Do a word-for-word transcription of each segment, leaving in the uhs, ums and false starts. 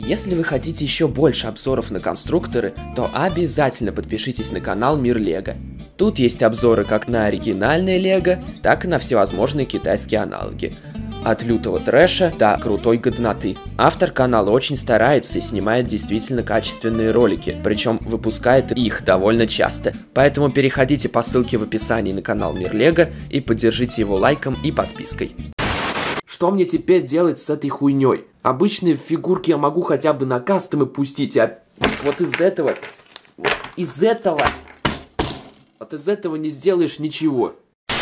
Если вы хотите еще больше обзоров на конструкторы, то обязательно подпишитесь на канал Мир Лего. Тут есть обзоры как на оригинальные Лего, так и на всевозможные китайские аналоги. От лютого трэша до крутой годноты. Автор канала очень старается и снимает действительно качественные ролики, причем выпускает их довольно часто. Поэтому переходите по ссылке в описании на канал Мир Лего и поддержите его лайком и подпиской. Что мне теперь делать с этой хуйней? Обычные фигурки я могу хотя бы на кастомы пустить, а вот из этого, вот из этого, вот из этого не сделаешь ничего.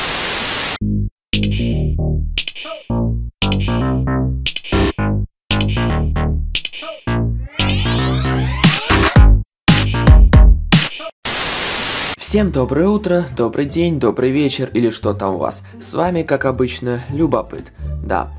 Всем доброе утро, добрый день, добрый вечер или что там у вас. С вами, как обычно, Любопыт. Да.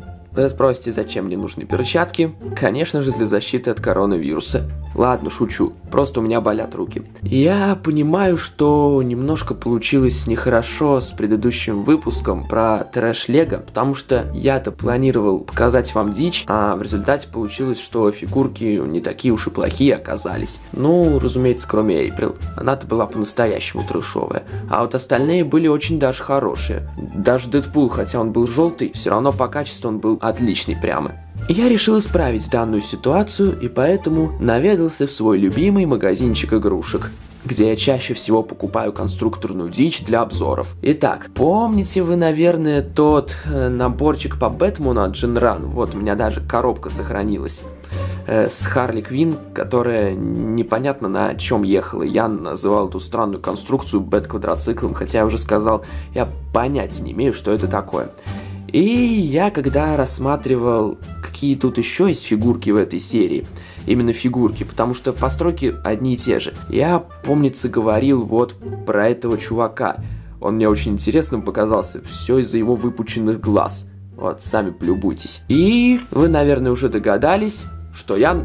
Вы спросите, зачем мне нужны перчатки? Конечно же, для защиты от коронавируса. Ладно, шучу. Просто у меня болят руки. Я понимаю, что немножко получилось нехорошо с предыдущим выпуском про трэш Лего, потому что я-то планировал показать вам дичь, а в результате получилось, что фигурки не такие уж и плохие оказались. Ну, разумеется, кроме Эйприл. Она-то была по-настоящему трэшовая. А вот остальные были очень даже хорошие. Даже Дэдпул, хотя он был желтый, все равно по качеству он был отличный прямо. Я решил исправить данную ситуацию и поэтому наведался в свой любимый магазинчик игрушек, где я чаще всего покупаю конструкторную дичь для обзоров. Итак, помните вы, наверное, тот э, наборчик по Бэтмену от Джинран? Вот, у меня даже коробка сохранилась. Э, с Харли Квинн, которая непонятно на чем ехала. Я называл эту странную конструкцию Бэт-квадроциклом, хотя я уже сказал, я понятия не имею, что это такое. И я, когда рассматривал, какие тут еще есть фигурки в этой серии, именно фигурки, потому что постройки одни и те же, я, помнится, говорил вот про этого чувака. Он мне очень интересным показался, все из-за его выпученных глаз. Вот, сами полюбуйтесь. И вы, наверное, уже догадались, что я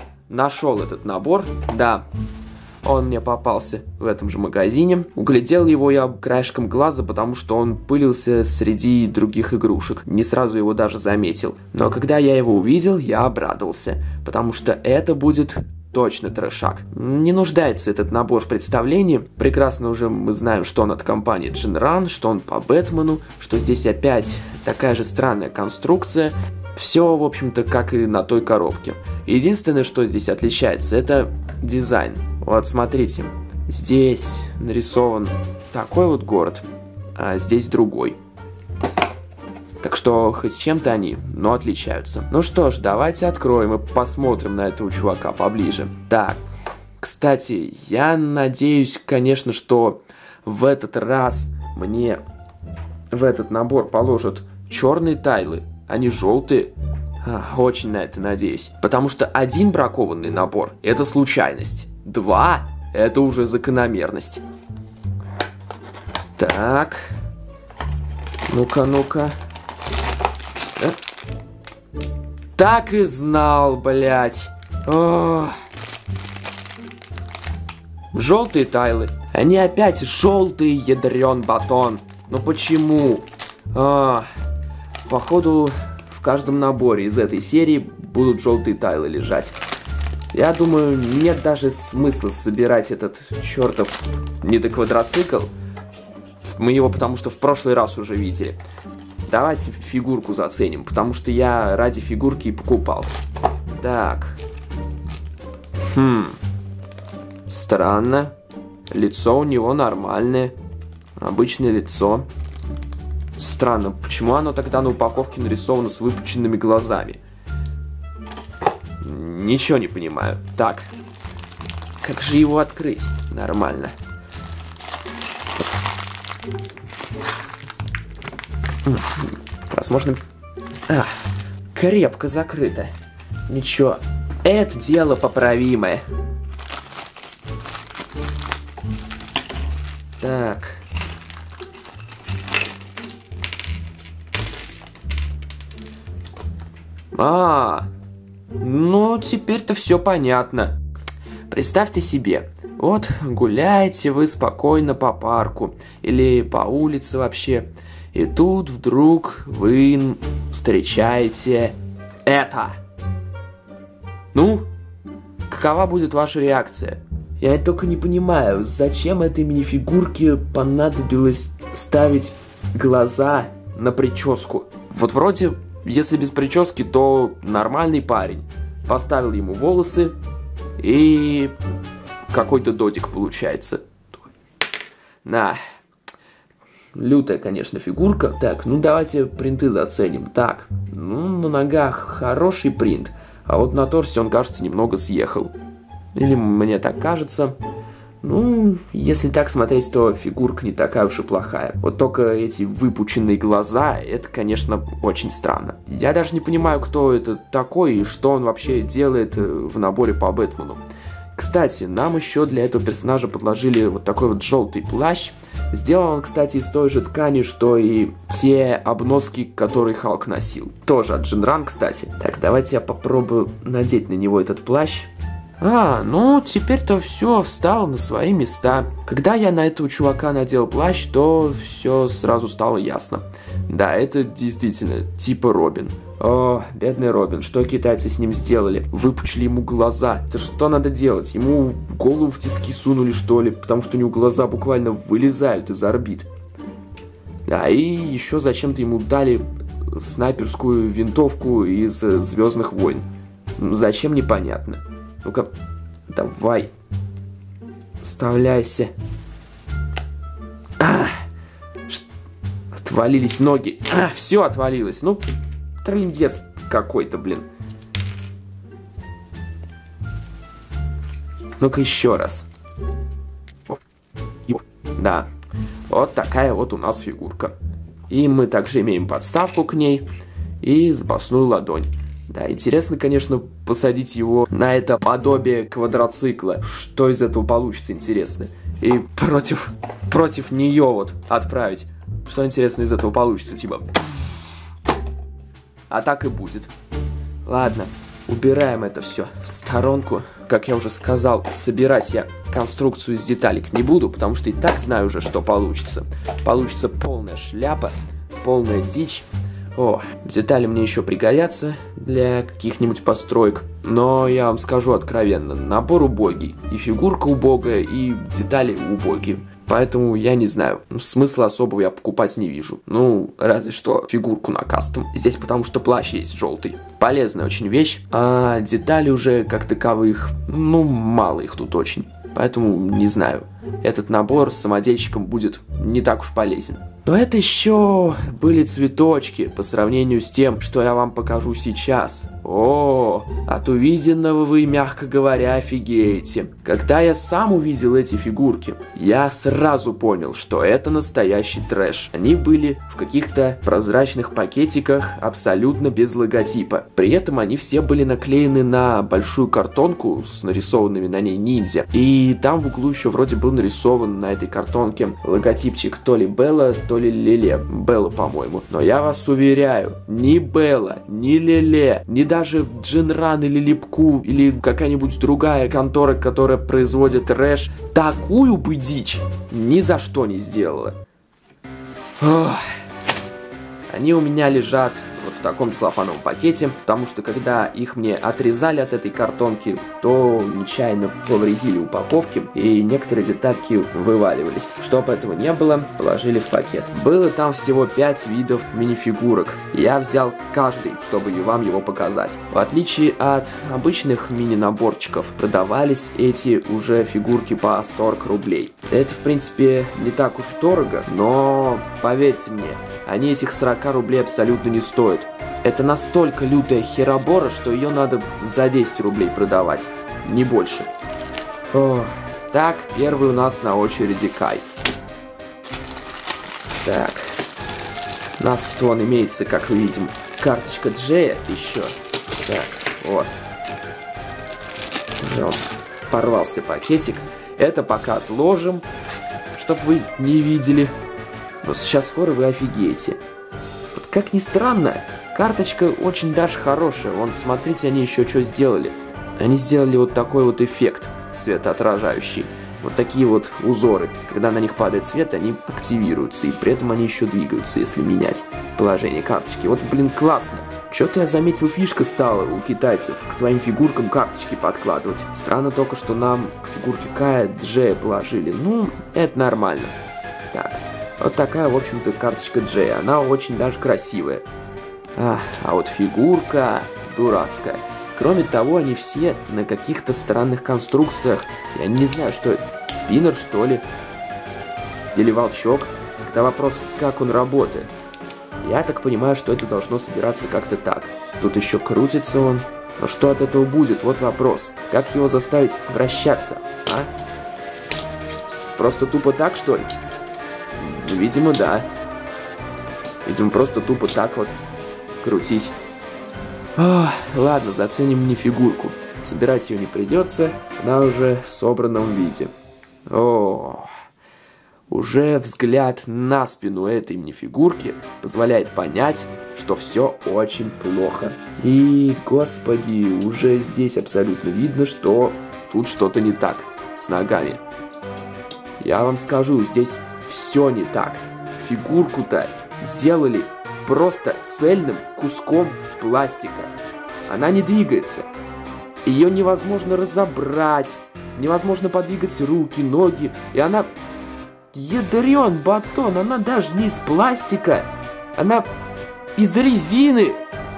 нашел этот набор, да. Он мне попался в этом же магазине. Углядел его я краешком глаза, потому что он пылился среди других игрушек. Не сразу его даже заметил. Но когда я его увидел, я обрадовался, потому что это будет точно трэшак. Не нуждается этот набор в представлении. Прекрасно уже мы знаем, что он от компании Джинран, что он по Бэтмену, что здесь опять такая же странная конструкция. Все, в общем-то, как и на той коробке. Единственное, что здесь отличается, это дизайн. Вот, смотрите, здесь нарисован такой вот город, а здесь другой. Так что хоть с чем-то они, но отличаются. Ну что ж, давайте откроем и посмотрим на этого чувака поближе. Так, кстати, я надеюсь, конечно, что в этот раз мне в этот набор положат черные тайлы, а не желтые. А, очень на это надеюсь. Потому что один бракованный набор – это случайность. Два – это уже закономерность. Так. Ну-ка, ну-ка. Э? Так и знал, блядь. Ох. Желтые тайлы. Они опять желтые, ядрен батон. Ну почему? А, походу, в каждом наборе из этой серии будут желтые тайлы лежать. Я думаю, нет даже смысла собирать этот чертов недоквадроцикл. Мы его потому что в прошлый раз уже видели. Давайте фигурку заценим, потому что я ради фигурки и покупал. Так. Хм. Странно. Лицо у него нормальное. Обычное лицо. Странно, почему оно тогда на упаковке нарисовано с выпученными глазами? Ничего не понимаю. Так. Как же его открыть? Нормально. Возможно... А, крепко закрыто. Ничего. Это дело поправимое. Так. А, ну теперь-то все понятно. Представьте себе, вот гуляете вы спокойно по парку или по улице вообще, и тут вдруг вы встречаете это. Ну, какова будет ваша реакция? Я только не понимаю, зачем этой минифигурке понадобилось ставить глаза на прическу. Вот вроде, если без прически, то нормальный парень. Поставил ему волосы, и какой-то додик получается. На. Лютая, конечно, фигурка. Так, ну давайте принты заценим. Так, ну на ногах хороший принт, а вот на торсе он, кажется, немного съехал. Или мне так кажется. Ну, если так смотреть, то фигурка не такая уж и плохая. Вот только эти выпученные глаза, это, конечно, очень странно. Я даже не понимаю, кто это такой и что он вообще делает в наборе по Бэтмену. Кстати, нам еще для этого персонажа подложили вот такой вот желтый плащ. Сделан он, кстати, из той же ткани, что и те обноски, которые Халк носил. Тоже от Джинран, кстати. Так, давайте я попробую надеть на него этот плащ. А, ну, теперь-то все встало на свои места. Когда я на этого чувака надел плащ, то все сразу стало ясно. Да, это действительно типа Робин. О, бедный Робин, что китайцы с ним сделали? Выпучили ему глаза. Это что надо делать? Ему голову в тиски сунули, что ли? Потому что у него глаза буквально вылезают из орбит. Да, и еще зачем-то ему дали снайперскую винтовку из «Звездных войн». Зачем, непонятно. Ну-ка, давай. Вставляйся. А, отвалились ноги. А, все отвалилось. Ну, трындец какой-то, блин. Ну-ка еще раз. Да. Вот такая вот у нас фигурка. И мы также имеем подставку к ней и запасную ладонь. Да, интересно, конечно, посадить его на это подобие квадроцикла. Что из этого получится, интересно. И против, против нее вот отправить. Что, интересно, из этого получится, типа. А так и будет. Ладно, убираем это все в сторонку. Как я уже сказал, собирать я конструкцию из деталек не буду, потому что и так знаю уже, что получится. Получится полная шляпа, полная дичь. О, детали мне еще пригодятся для каких-нибудь построек. Но я вам скажу откровенно, набор убогий. И фигурка убогая, и детали убогие. Поэтому я не знаю, смысла особого я покупать не вижу. Ну, разве что фигурку на кастом. Здесь потому что плащ есть желтый. Полезная очень вещь. А детали уже как таковых, ну, мало их тут очень. Поэтому не знаю. Этот набор с самодельщиком будет не так уж полезен. Но это еще были цветочки по сравнению с тем, что я вам покажу сейчас. О, от увиденного вы, мягко говоря, офигеете. Когда я сам увидел эти фигурки, я сразу понял, что это настоящий трэш. Они были в каких-то прозрачных пакетиках, абсолютно без логотипа. При этом они все были наклеены на большую картонку с нарисованными на ней ниндзя. И там в углу еще вроде был нарисован на этой картонке логотипчик то ли Белла, то ли Леле. Белла, по-моему. Но я вас уверяю, ни Белла, ни Леле, ни даже Джинран или Липку, или какая-нибудь другая контора, которая производит трэш, такую бы дичь ни за что не сделала. Ох. Они у меня лежат вот в таком целлофановом пакете, потому что когда их мне отрезали от этой картонки, то нечаянно повредили упаковки, и некоторые детальки вываливались. Чтобы этого не было, положили в пакет. Было там всего пять видов минифигурок. Я взял каждый, чтобы вам его показать. В отличие от обычных мини-наборчиков, продавались эти уже фигурки по сорок рублей. Это, в принципе, не так уж дорого, но поверьте мне, они этих сорока рублей абсолютно не стоят. Это настолько лютая херобора, что ее надо за десять рублей продавать. Не больше. О, так, первый у нас на очереди Кай. Так. У нас тут он имеется, как вы видим, карточка Джея еще. Так, вот. Уже он порвался пакетик. Это пока отложим, чтобы вы не видели. Но сейчас скоро вы офигеете. Вот как ни странно, карточка очень даже хорошая. Вон, смотрите, они еще что сделали. Они сделали вот такой вот эффект светоотражающий. Вот такие вот узоры. Когда на них падает свет, они активируются. И при этом они еще двигаются, если менять положение карточки. Вот, блин, классно. Что-то я заметил, фишка стала у китайцев к своим фигуркам карточки подкладывать. Странно только, что нам к фигурке Кая Джея положили. Ну, это нормально. Так, вот такая, в общем-то, карточка Джея. Она очень даже красивая. А, а вот фигурка дурацкая. Кроме того, они все на каких-то странных конструкциях. Я не знаю, что это. Спиннер, что ли? Или волчок? Это вопрос, как он работает. Я так понимаю, что это должно собираться как-то так. Тут еще крутится он. Но что от этого будет? Вот вопрос. Как его заставить вращаться, а? Просто тупо так, что ли? Видимо, да. Видимо, просто тупо так вот крутить. Ох, ладно, заценим минифигурку. Собирать ее не придется, она уже в собранном виде. О, уже взгляд на спину этой минифигурки позволяет понять, что все очень плохо. И, господи, уже здесь абсолютно видно, что тут что-то не так с ногами. Я вам скажу, здесь все не так. Фигурку-то сделали просто цельным куском пластика. Она не двигается. Ее невозможно разобрать. Невозможно подвигать руки, ноги. И она... Ядрен батон, она даже не из пластика. Она из резины.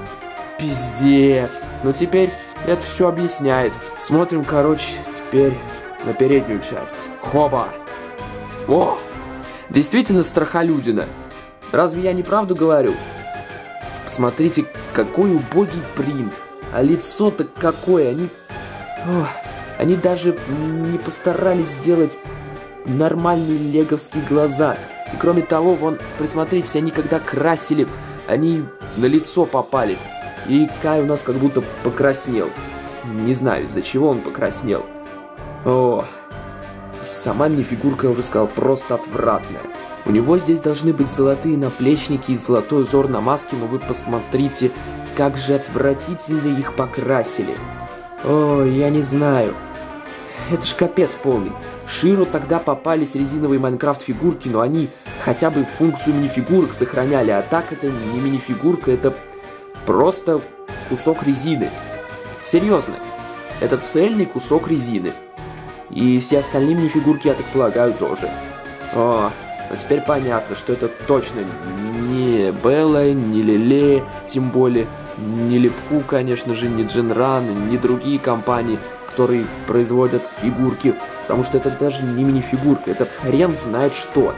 Пиздец. Ну теперь это все объясняет. Смотрим, короче, теперь на переднюю часть. Хоба. О! Действительно страхолюдина. Разве я не правду говорю? Посмотрите, какой убогий принт. А лицо-то какое. Они... Ох, они даже не постарались сделать нормальные леговские глаза. И кроме того, вон, присмотритесь, они когда красили, они на лицо попали. И Кай у нас как будто покраснел. Не знаю, из-за чего он покраснел. О, сама минифигурка, я уже сказал, просто отвратная. У него здесь должны быть золотые наплечники и золотой узор на маске, но вы посмотрите, как же отвратительно их покрасили. О, я не знаю. Это ж капец полный. Ширу тогда попались резиновые Майнкрафт фигурки, но они хотя бы функцию минифигурок сохраняли, а так это не минифигурка, это просто кусок резины. Серьезно, это цельный кусок резины. И все остальные минифигурки, я так полагаю, тоже. О, но теперь понятно, что это точно не Белла, не Леле, тем более не Лепку, конечно же, не Джинран, не другие компании, которые производят фигурки, потому что это даже не минифигурка, это хрен знает что.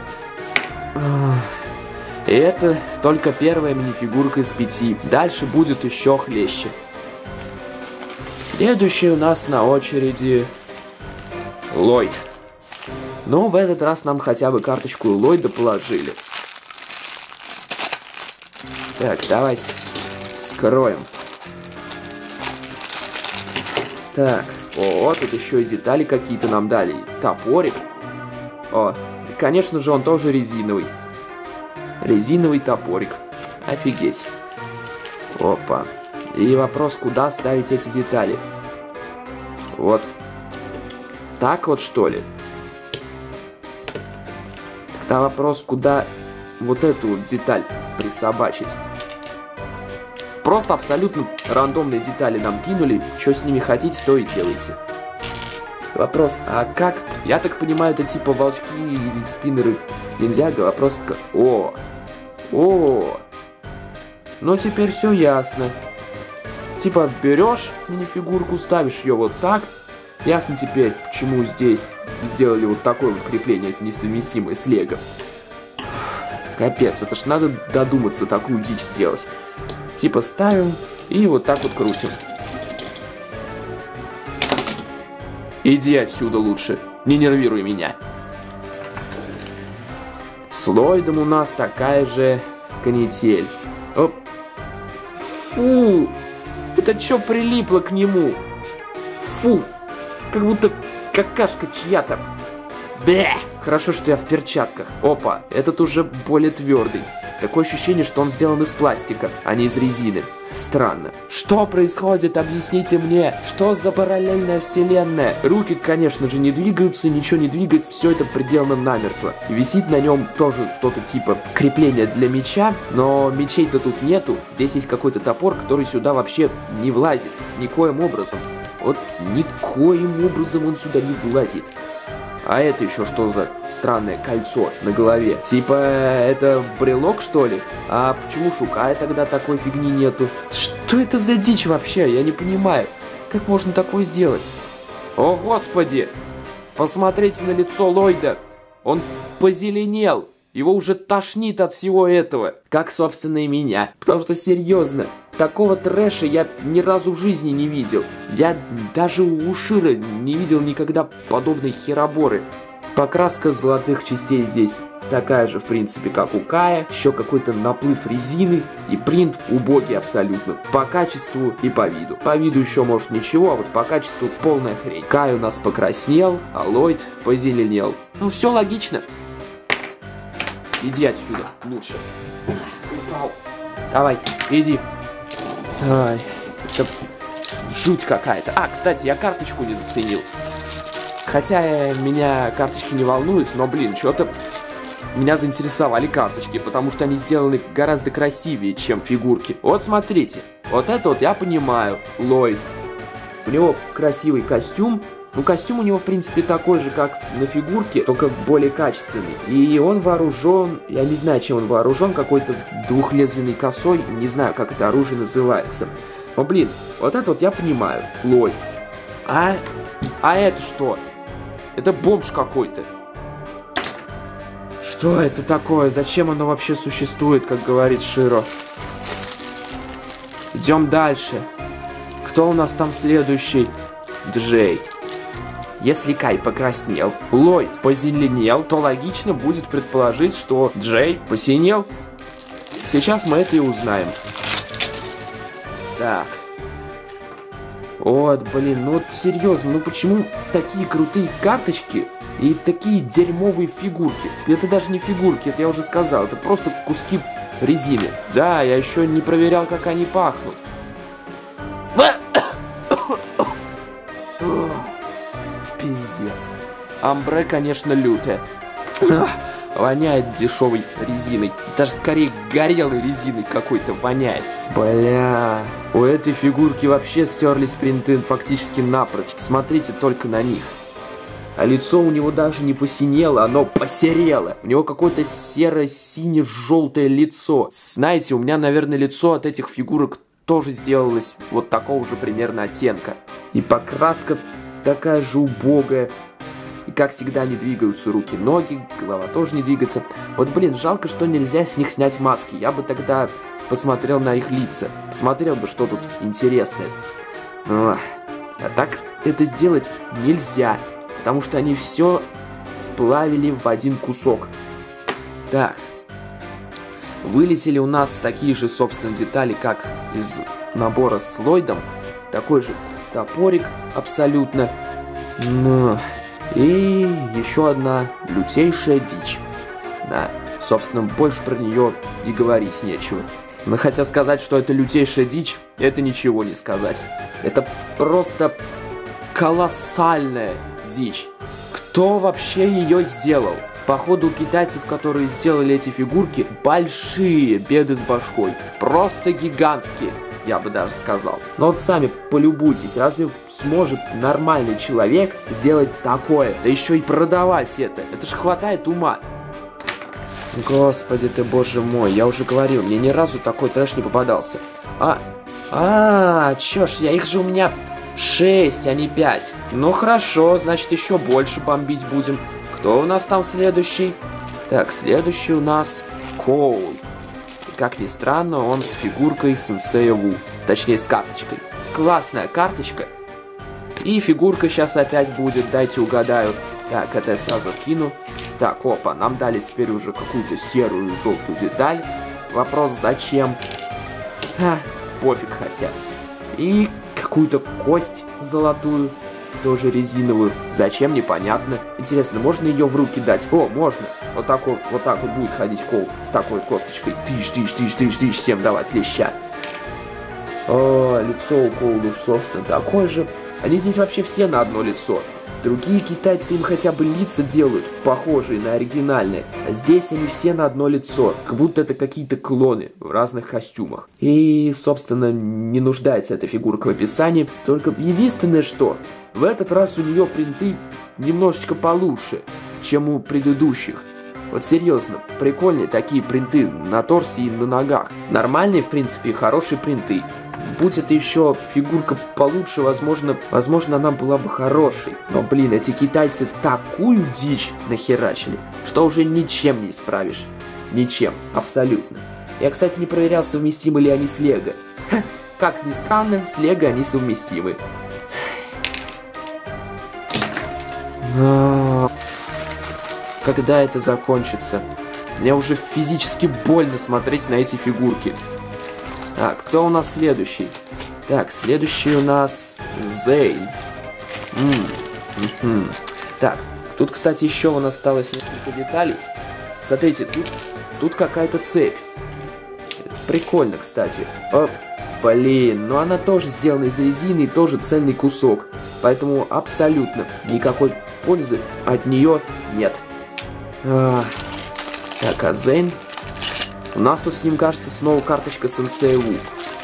И это только первая минифигурка из пяти, дальше будет еще хлеще. Следующий у нас на очереди Ллойд. Но в этот раз нам хотя бы карточку Ллойда положили. Так, давайте скроем. Так, о, тут еще и детали какие-то нам дали. Топорик. О, и, конечно же, он тоже резиновый. Резиновый топорик. Офигеть. Опа. И вопрос, куда ставить эти детали? Вот. Так вот, что ли? Тогда вопрос, куда вот эту вот деталь присобачить? Просто абсолютно рандомные детали нам кинули. Что с ними хотите, то и делайте. Вопрос, а как? Я так понимаю, это типа волчки или спиннеры ниндзяго. Вопрос, как... О! О! Ну, теперь все ясно. Типа, берешь минифигурку, ставишь ее вот так. Ясно теперь, почему здесь сделали вот такое вот крепление, несовместимое с лего. Капец, это ж надо додуматься такую дичь сделать. Типа ставим и вот так вот крутим. Иди отсюда лучше, не нервируй меня. С Ллойдом у нас такая же канитель. Оп. Фу, это чё прилипло к нему? Фу, как будто какашка чья-то. Бе! Хорошо, что я в перчатках. Опа, этот уже более твердый. Такое ощущение, что он сделан из пластика, а не из резины. Странно. Что происходит? Объясните мне. Что за параллельная вселенная? Руки, конечно же, не двигаются, ничего не двигается. Все это приделано намертво. И висит на нем тоже что-то типа крепления для меча. Но мечей-то тут нету. Здесь есть какой-то топор, который сюда вообще не влазит. Никоим образом. Вот никоим образом он сюда не влазит. А это еще что за странное кольцо на голове? Типа, это брелок, что ли? А почему Шукая тогда такой фигни нету? Что это за дичь вообще? Я не понимаю. Как можно такое сделать? О, господи! Посмотрите на лицо Ллойда. Он позеленел. Его уже тошнит от всего этого. Как, собственно, и меня. Потому что, серьезно, такого трэша я ни разу в жизни не видел. Я даже у Шира не видел никогда подобной хероборы. Покраска золотых частей здесь такая же, в принципе, как у Кая. Еще какой-то наплыв резины. И принт убогий абсолютно. По качеству и по виду. По виду еще, может, ничего, а вот по качеству полная хрень. Кай у нас покраснел, а Ллойд позеленел. Ну, все логично. Иди отсюда, лучше. Давай, иди. Ай, это жуть какая-то. А, кстати, я карточку не заценил. Хотя меня карточки не волнуют, но, блин, что-то меня заинтересовали карточки, потому что они сделаны гораздо красивее, чем фигурки. Вот смотрите, вот это вот я понимаю, Ллойд. У него красивый костюм. Ну, костюм у него, в принципе, такой же, как на фигурке, только более качественный. И он вооружен, я не знаю, чем он вооружен, какой-то двухлезвенной косой, не знаю, как это оружие называется. Но, блин, вот это вот я понимаю, Ллойд. А, а это что? Это бомж какой-то. Что это такое? Зачем оно вообще существует, как говорит Широ? Идем дальше. Кто у нас там следующий? Джей. Если Кай покраснел, Ллойд позеленел, то логично будет предположить, что Джей посинел. Сейчас мы это и узнаем. Так. Вот, блин, ну вот серьезно, ну почему такие крутые карточки и такие дерьмовые фигурки? Это даже не фигурки, это я уже сказал, это просто куски резины. Да, я еще не проверял, как они пахнут. Пиздец. Амбре, конечно, лютая. Воняет дешевой резиной. Даже скорее горелой резиной какой-то воняет. Бля. У этой фигурки вообще стерлись принты фактически напрочь. Смотрите только на них. А лицо у него даже не посинело, оно посерело. У него какое-то серо-сине-желтое лицо. Знаете, у меня, наверное, лицо от этих фигурок тоже сделалось вот такого же примерно оттенка. И покраска такая же убогая. И как всегда не двигаются руки, ноги, голова тоже не двигается. Вот, блин, жалко, что нельзя с них снять маски. Я бы тогда посмотрел на их лица. Посмотрел бы, что тут интересное. А так это сделать нельзя. Потому что они все сплавили в один кусок. Так. Вылетели у нас такие же, собственно, детали, как из набора с Ллойдом. Такой же топорик абсолютно. Но... И еще одна лютейшая дичь. Да, собственно, больше про нее и говорить нечего. Но хотя сказать, что это лютейшая дичь, это ничего не сказать. Это просто колоссальная дичь. Кто вообще ее сделал? Походу, китайцев, которые сделали эти фигурки, большие беды с башкой. Просто гигантские, я бы даже сказал. Но вот сами полюбуйтесь, разве сможет нормальный человек сделать такое? Да еще и продавать это. Это ж хватает ума. Господи ты, боже мой, я уже говорил, мне ни разу такой трэш не попадался. А, а, чё ж, я их же у меня шесть, а не пять. Ну хорошо, значит еще больше бомбить будем. Кто у нас там следующий? Так, следующий у нас Коул. Как ни странно, он с фигуркой Сенсея Ву. Точнее, с карточкой. Классная карточка. И фигурка сейчас опять будет, дайте угадаю. Так, это я сразу кину. Так, опа, нам дали теперь уже какую-то серую и желтую деталь. Вопрос, зачем? Ха, пофиг хотя. И какую-то кость золотую. тоже резиновую. Зачем, непонятно. Интересно, можно ее в руки дать? О, можно. Вот так вот, вот так вот будет ходить Коул с такой вот косточкой. Тыщ, тыщ, тыщ, тыщ, тыщ, всем давать леща. О, лицо у Коула, собственно, такое же. Они здесь вообще все на одно лицо. Другие китайцы им хотя бы лица делают, похожие на оригинальные. А здесь они все на одно лицо, как будто это какие-то клоны в разных костюмах. И, собственно, не нуждается эта фигурка в описании. Только единственное, что в этот раз у нее принты немножечко получше, чем у предыдущих. Вот серьезно, прикольные такие принты на торсе и на ногах. Нормальные, в принципе, хорошие принты. Будь это еще фигурка получше, возможно, возможно, она была бы хорошей. Но, блин, эти китайцы такую дичь нахерачили, что уже ничем не исправишь. Ничем, абсолютно. Я, кстати, не проверял, совместимы ли они с Лего. Ха, как ни странно, с Лего они совместимы. Но... когда это закончится? Мне уже физически больно смотреть на эти фигурки. Так, кто у нас следующий? Так, следующий у нас Зейн. М-м-м. Так, тут, кстати, еще у нас осталось несколько деталей. Смотрите, тут, тут какая-то цепь. Прикольно, кстати. О, блин, но она тоже сделана из резины и тоже цельный кусок. Поэтому абсолютно никакой пользы от нее нет. А, так, а Зейн... У нас тут с ним, кажется, снова карточка Сенсея Ву.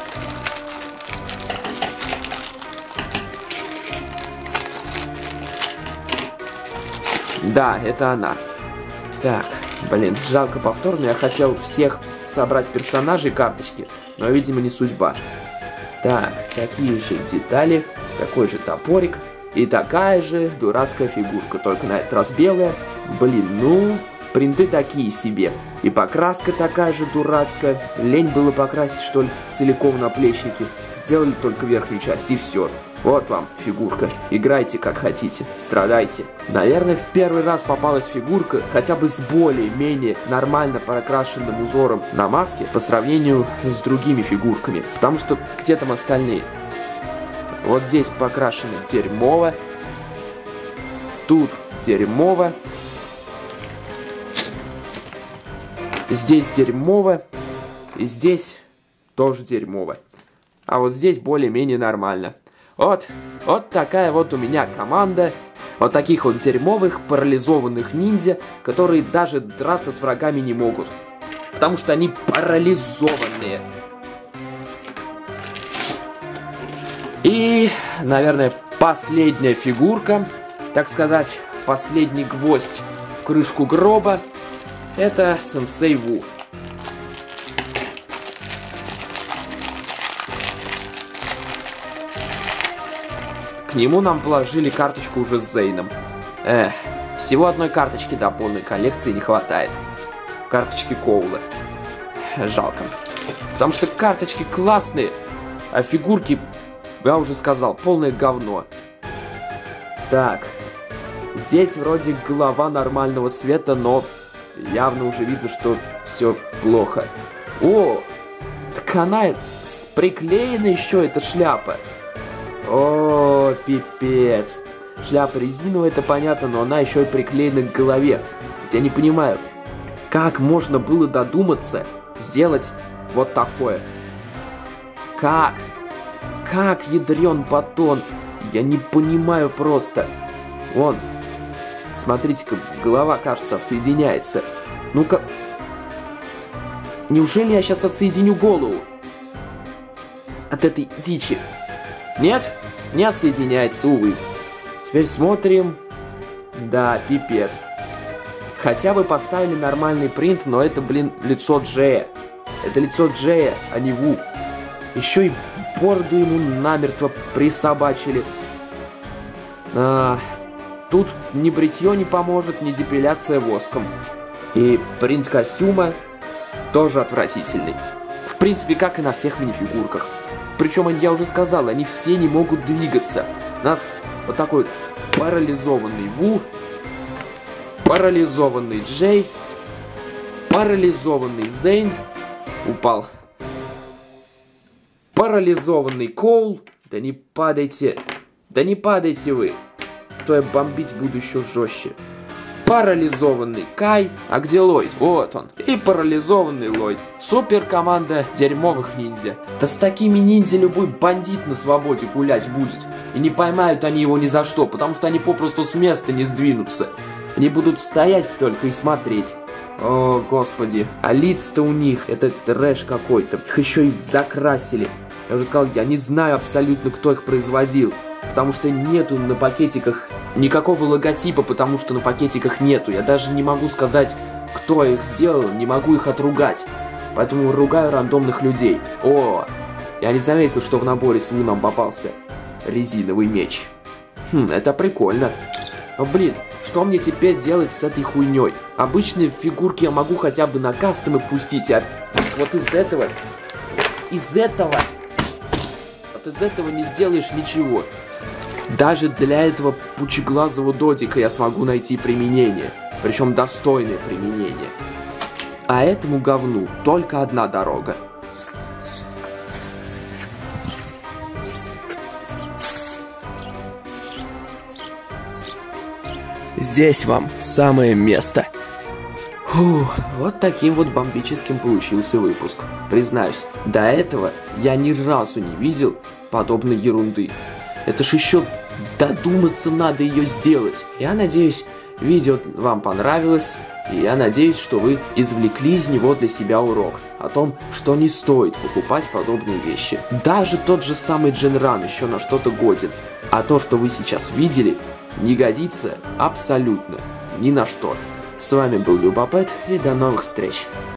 Да, это она. Так, блин, жалко повторно. Я хотел всех собрать персонажей карточки, но, видимо, не судьба. Так, такие же детали, такой же топорик и такая же дурацкая фигурка, только на этот раз белая. Блин, ну... принты такие себе. И покраска такая же дурацкая. Лень было покрасить, что ли, целиком наплечники. Сделали только верхнюю часть, и все. Вот вам фигурка. Играйте как хотите. Страдайте. Наверное, в первый раз попалась фигурка, хотя бы с более-менее нормально прокрашенным узором на маске, по сравнению с другими фигурками. Потому что где там остальные? Вот здесь покрашено дерьмово. Тут дерьмово. Здесь дерьмово, и здесь тоже дерьмово. А вот здесь более-менее нормально. Вот, вот такая вот у меня команда. Вот таких вот дерьмовых, парализованных ниндзя, которые даже драться с врагами не могут. Потому что они парализованные. И, наверное, последняя фигурка, так сказать, последний гвоздь в крышку гроба. Это Сенсей Ву. К нему нам положили карточку уже с Зейном. Эх, всего одной карточки до полной коллекции не хватает. Карточки Коула. Жалко. Потому что карточки классные, а фигурки, я уже сказал, полное говно. Так. Здесь вроде голова нормального цвета, но... явно уже видно, что все плохо. О, так она приклеена еще, эта шляпа. О, пипец. Шляпа резиновая, это понятно, но она еще и приклеена к голове. Я не понимаю, как можно было додуматься сделать вот такое? Как? Как, ядрен батон? Я не понимаю просто. Вон. Смотрите-ка, голова, кажется, отсоединяется. Ну-ка. Неужели я сейчас отсоединю голову от этой дичи? Нет? Не отсоединяется, увы. Теперь смотрим. Да, пипец. Хотя бы поставили нормальный принт, но это, блин, лицо Джея. Это лицо Джея, а не Ву. Еще и бороду ему намертво присобачили. А... Тут ни бритье не поможет, ни депиляция воском. И принт костюма тоже отвратительный. В принципе, как и на всех минифигурках. Причем, я уже сказал, они все не могут двигаться. У нас вот такой парализованный Ву, парализованный Джей, парализованный Зейн, упал. Парализованный Коул, да не падайте. Да не падайте вы, то я бомбить буду еще жестче. Парализованный Кай, а где Ллойд? Вот он. И парализованный Ллойд. Супер команда дерьмовых ниндзя. Да с такими ниндзя любой бандит на свободе гулять будет. И не поймают они его ни за что, потому что они попросту с места не сдвинутся. Они будут стоять только и смотреть. О, господи. А лица-то у них, это трэш какой-то. Их еще и закрасили. Я уже сказал, я не знаю абсолютно, кто их производил. Потому что нету на пакетиках никакого логотипа, потому что на пакетиках нету. Я даже не могу сказать, кто их сделал, не могу их отругать. Поэтому ругаю рандомных людей. О, я не заметил, что в наборе с Вуном попался резиновый меч. Хм, это прикольно. Но, блин, что мне теперь делать с этой хуйней? Обычные фигурки я могу хотя бы на кастомы пустить, а вот из этого, из этого, вот из этого не сделаешь ничего. Даже для этого пучеглазого додика я смогу найти применение. Причем достойное применение. А этому говну только одна дорога. Здесь вам самое место. Фух, вот таким вот бомбическим получился выпуск. Признаюсь, до этого я ни разу не видел подобной ерунды. Это ж еще додуматься надо ее сделать. Я надеюсь, видео вам понравилось. И я надеюсь, что вы извлекли из него для себя урок. О том, что не стоит покупать подобные вещи. Даже тот же самый Джинран еще на что-то годен. А то, что вы сейчас видели, не годится абсолютно ни на что. С вами был Любопыт, и до новых встреч.